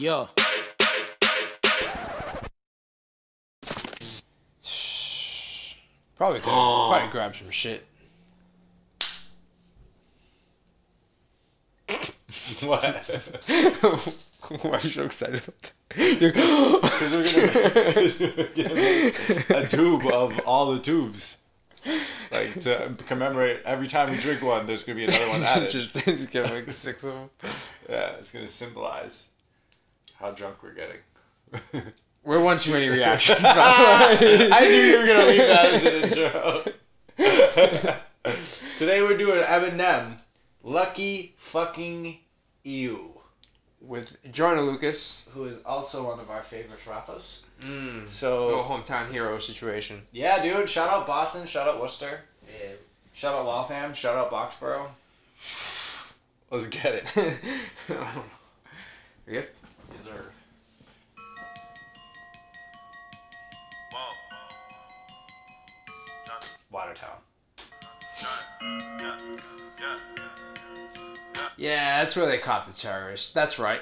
Yo. Probably could probably grab some shit. What? Why are you so excited about that? Because we're gonna make a tube of all the tubes. Like, to commemorate every time we drink one, there's gonna be another one added. Just get like 6 of them. Yeah, it's gonna symbolize how drunk we're getting. We're one too many reactions. I knew you were gonna leave that as an intro. Today we're doing Eminem, Lucky Fucking You, With Joyner Lucas. who is also one of our favorite rappers. Little So hometown hero situation. yeah, dude. Shout out Boston. Shout out Worcester. Yeah. Shout out Waltham. Shout out Boxborough. Let's get it. Yep. Yes, sir. Watertown. Yeah, that's where they caught the terrorists. That's right.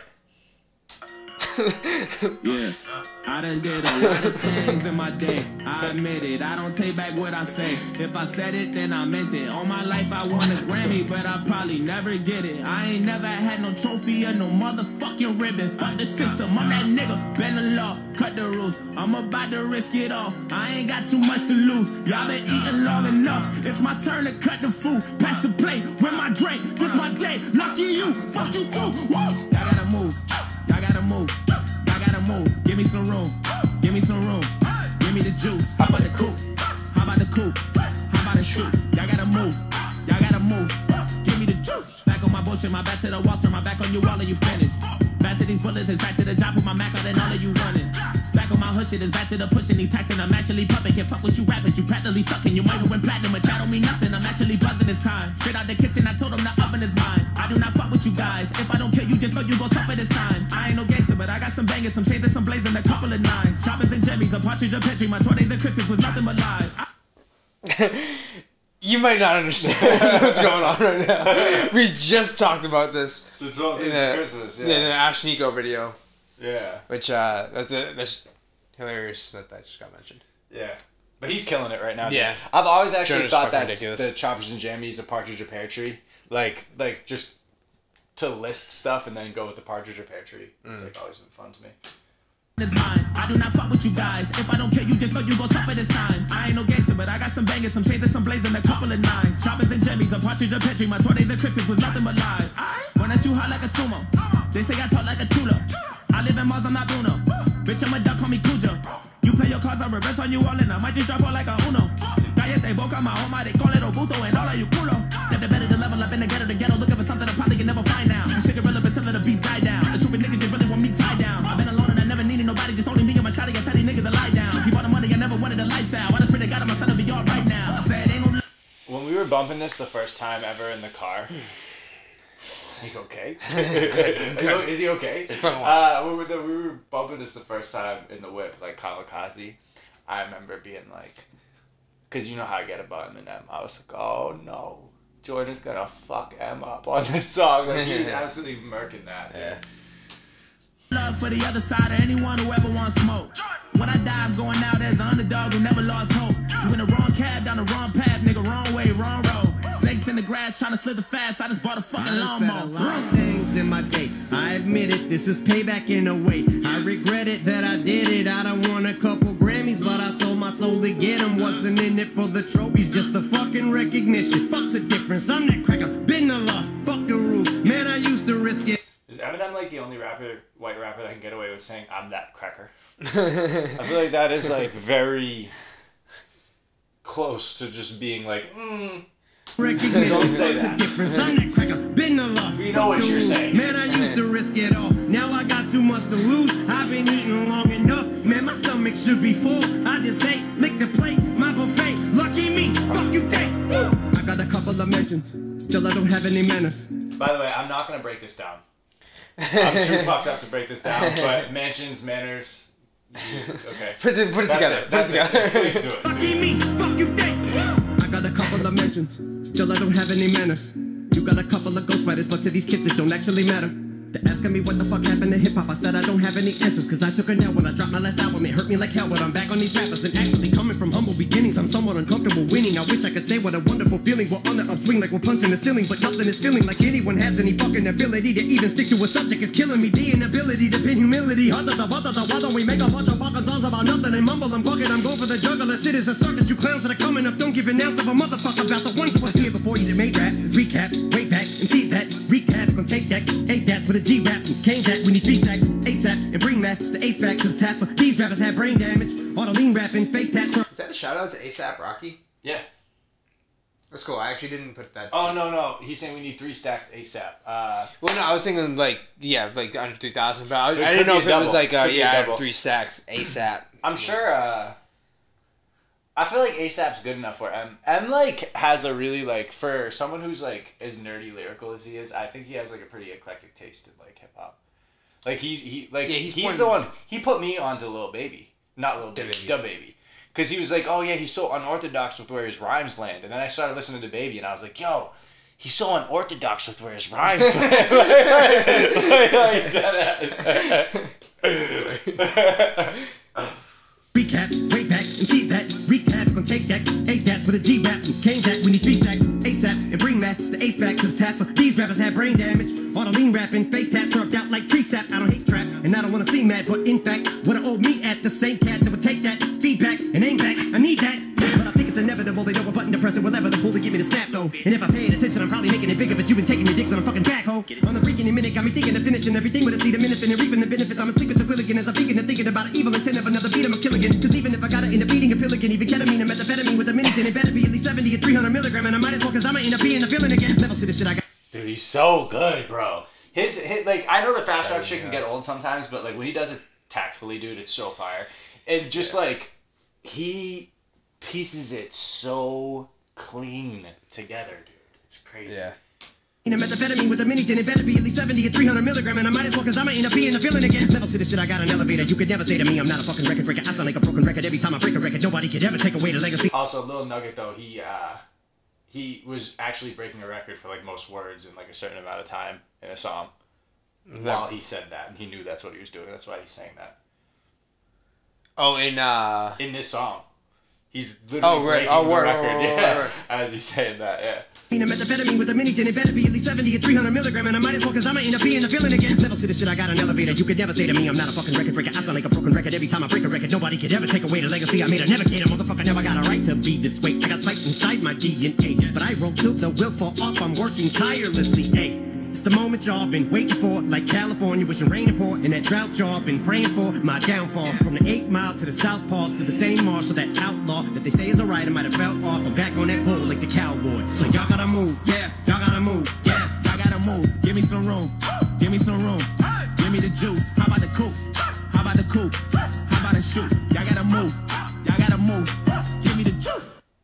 Yeah, I done did a lot of things in my day. I admit it, I don't take back what I say. If I said it, then I meant it. All my life I won a Grammy, but I probably never get it. I ain't never had no trophy or no motherfucking ribbon. Fuck the system, I'm that nigga. Bend the law, cut the rules. I'm about to risk it all. I ain't got too much to lose. Y'all been eating long enough. It's my turn to cut the food. Pass the plate with my drink. This my day. Lucky you, fuck you too. Woo! Y'all gotta move. Y'all gotta move. Y'all gotta move. Give me some room. Give me some room. Give me the juice. How about the coupe? How about the coupe? How about the shoot? Y'all gotta move. Y'all gotta move. Give me the juice. Back on my bullshit. My back to the wall. Turn my back on you. All of you finished. Back to these bullets. It's back to the job. Put my Mac out and all of you running. Back on my hush shit. It's back to the pushing. These packs and I'm actually pumping. Can't fuck with you rappers. You practically sucking. You might have went platinum, but that don't mean nothing. I'm actually buzzing this time. Straight out the kitchen. I told them the oven is mine. I do not fuck with you guys. If I don't kill you, just know you gon' suffer this time. I ain't no gangster, but I got some bangers, some chains and some blazing, a couple of nines. Choppers and jimmies, a partridge, a petri. My 20s and Christmas was nothing but lies. You might not understand what's going on right now. We just talked about this It's all in a, Christmas, in an Ash Nico video, Yeah. which that's hilarious that just got mentioned. Yeah. But he's killing it right now. Yeah. Dude. I've always actually Jonah's thought fucking that ridiculous. the choppers and jammies, a partridge or pear tree. Like just to list stuff and then go with the partridge or pear tree. It's like always been fun to me. Is mine. I do not fuck with you guys. If I don't kill you, just know you gon' suffer this time. I ain't no gangster, but I got some bangers, some chains and some blazing, a couple of nines. Choppers and jimmies, a partridge, a petri. My 20s and Christmas was nothing but lies. Run at you hot like a sumo. They say I talk like a chulo. I live in Mars, I'm not Bruno. Bitch, I'm a duck, call me Cujo. You play your cards, I reverse on you all, and I might just drop all like a Uno. Calles de boca, my home, they call it Obuto, and all of you culo. Never better to level up in the ghetto, looking for something I probably can never find now. This shit irrelevant till the beat die down. The truth niggas just really want me tied down. I've been alone and I never needed nobody, just only me and my shawty. I tell these niggas to lie down. Keep all the money, I never wanted a lifestyle. I just pray to God I'm gonna be all right now. I said ain't no. When we were bumping this the first time ever in the car. He okay? Is he okay? When we were bumping this the first time in the whip, like Kamikaze, I remember being like, because you know how I get about Eminem. I was like, oh no, Jordan's gonna fuck M up on this song. Like, he was absolutely murking that, dude. Yeah. Love for the other side of anyone who ever wants smoke. When I die, I'm going out as an underdog who never lost hope. You in the wrong cab, down the wrong path, nigga, wrong way, wrong road. Snakes in the grass, trying to slither fast. I just bought a fucking lawnmower. Wrong things in my day. I admit it, this is payback in a way. I regret it that I did it. I done won a couple Grammys, but I sold my soul to get them. Wasn't in it for the trophies, just the fucking recognition. Fuck's the difference, I'm that cracker. Been the law, fuck the rules. Man, I used to risk it. Is Eminem like the only white rapper that can get away with saying "I'm that cracker"? I feel like that is like very close to just being like, Recognition, Don't say fuck's that. the difference. I'm that cracker. Been the law. We know what fuck the you're rules. saying. Man, I used to risk it all. Now I got too much to lose. I've been eating long enough. Man, my stomach should be full. I just ate, lick the plate, my buffet. Lucky me, fuck you think. I got a couple of mentions. Still, I don't have any manners. By the way, I'm not gonna break this down. I'm too fucked up to break this down. But mansions, manners. Okay. Put it together. That's it. Please do it. Lucky me, fuck you think. I got a couple of mentions. Still, I don't have any manners. You got a couple of ghostwriters, but to these kids it don't actually matter. They're asking me what the fuck happened to hip-hop. I said I don't have any answers, cause I took a nail when I dropped my last album. It hurt me like hell, but I'm back on these rappers. And actually coming from humble beginnings, I'm somewhat uncomfortable winning. I wish I could say what a wonderful feeling. We're on the upswing like we're punching the ceiling, but nothing is feeling like anyone has any fucking ability to even stick to a subject. It's killing me. The inability to pin humility. Why don't we make a bunch of fucking songs about nothing and mumble and bucket? I'm going for the juggler. Shit is a circus. You clowns that are coming up don't give an ounce of a motherfucker about the ones who were here before you that made rap. It's recap, way back, and seize that. Recap, gonna take decks, 8 dats with a G raps and cane jack. We need 3 stacks, ASAP, and bring Max the ace back, cause tap for these rappers have brain damage. All the lean rapping, face tats. Is that a shout out to ASAP Rocky? Yeah. That's cool. I actually didn't put that. Oh, no. He's saying we need 3 stacks ASAP. Well, no, I was thinking like under 3,000, but I It didn't could know be if a it was double. like Could be a yeah, double. 3 stacks ASAP. I'm sure, I feel like ASAP's good enough for M. M, like, has a really, like, for someone who's, like, as nerdy lyrical as he is, I think he has, like, a pretty eclectic taste in, like, hip-hop. Like, he's the one, he put me onto Lil Baby. Not Lil Baby, Da Baby. Because he was like, oh, yeah, he's so unorthodox with where his rhymes land. And then I started listening to Baby, and I was like, yo, he's so unorthodox with where his rhymes land. Recap, way back, and seize that. Recap, gonna take decks, 8 dats with a G raps and cane jack. We need 3 stacks, ASAP, and bring Max the ace back, cause tap for these rappers have brain damage. All the lean rapping, face tats served out like tree sap. I don't hate trap, and I don't wanna see mad, but in fact, what I owe me at the same cat that would take that feedback and aim back. I need that. But I think it's inevitable. They know what button to press and whatever the pull to give me the snap though. And if I paid attention, I'm probably making it bigger. But you've been taking your dicks on a fucking backhoe. On the freaking minute, got me thinking of finishing everything with a seed of minute and reaping the benefits. I'm asleep at the wheel again as I'm thinking and thinking about an evil intent of another beat. I'm a killigan. Cause even if I got it in a beating a pill again, even ketamine and methamphetamine with a minute, then it better be at least 70 or 300 milligram. And I might as well, cause I might end up being a villain again. Levels to the shit I got. Dude, he's so good, bro. His like, I know the fast rap shit can get old sometimes, but like when he does it tactfully, dude, it's so fire. And just like, he pieces it so clean together, dude. It's crazy. Yeah. In a methamphetamine with a mini, then it better be at least 70 or 300 milligram. And I might as well, cause I might end up being a villain again. Levels to the shit I got an elevator. You could never say to me, I'm not a fucking record breaker. I sound like a broken record every time I break a record. Nobody could ever take away the legacy. Also, Lil Nugget though, he was actually breaking a record for like most words in like a certain amount of time in a song. While he said that, and he knew that's what he was doing. That's why he's saying that. Oh, in this song, he's literally breaking the record as he's saying that. Yeah. In a methamphetamine with a mini, then it better be at least 70 or 300 milligram. And I might as well, cause I might end up being a villain again. Levels to the shit I got an elevator. You could never say to me, I'm not a fucking record breaker. I sound like a broken record every time I break a record. Nobody could ever take away the legacy I made. A navigator, motherfucker, never got a right to be this way. I got spiked inside my DNA, but I roll till the wheels fall off. I'm working tirelessly. Hey. It's the moment y'all been waiting for, like California wishing rain pour, and that drought y'all been praying for. My downfall from the 8 Mile to the South Pass to the same marshal, that outlaw that they say is a writer might have fell off. I'm back on that bull like the cowboy. So y'all gotta move, yeah, y'all gotta move, yeah, y'all gotta move. Give me some room, give me some room, give me the juice. How about the coupe? How about the coupe? How about the shoot? Y'all gotta move, y'all gotta move. Give me the juice.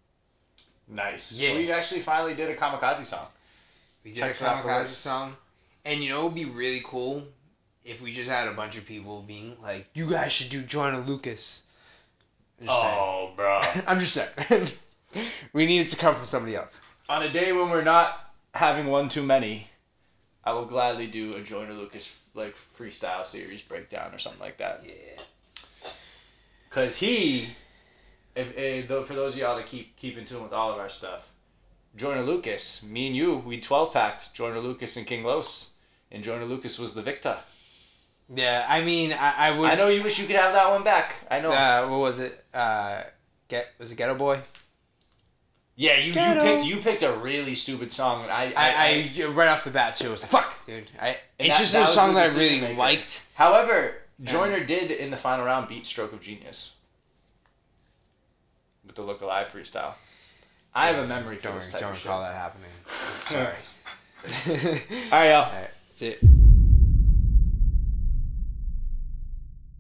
Nice. Yeah. So we actually finally did a Kamikaze song. We did a Kamikaze song. And you know what would be really cool? If we just had a bunch of people being like, you guys should do Joyner Lucas. Oh, bro. I'm just saying. We need it to come from somebody else. On a day when we're not having one too many, I will gladly do a Joyner Lucas like freestyle series breakdown or something like that. Yeah. Cause for those of y'all that keep in tune with all of our stuff, Joyner Lucas, me and you, we 12-packed Joyner Lucas and King Los, and Joyner Lucas was the victor. Yeah, I mean, I would. I know you wish you could have that one back. I know. What was it? Was it Ghetto Boy? Yeah, you picked a really stupid song. I right off the bat too was like, fuck, dude. It's that- just that a was song the that I decision really maker. liked. However, Joyner did in the final round beat Stroke of Genius with the Look Alive freestyle. I have a memory for this type of shit. Don't recall that happening. Sorry. All right, y'all. All right, see it.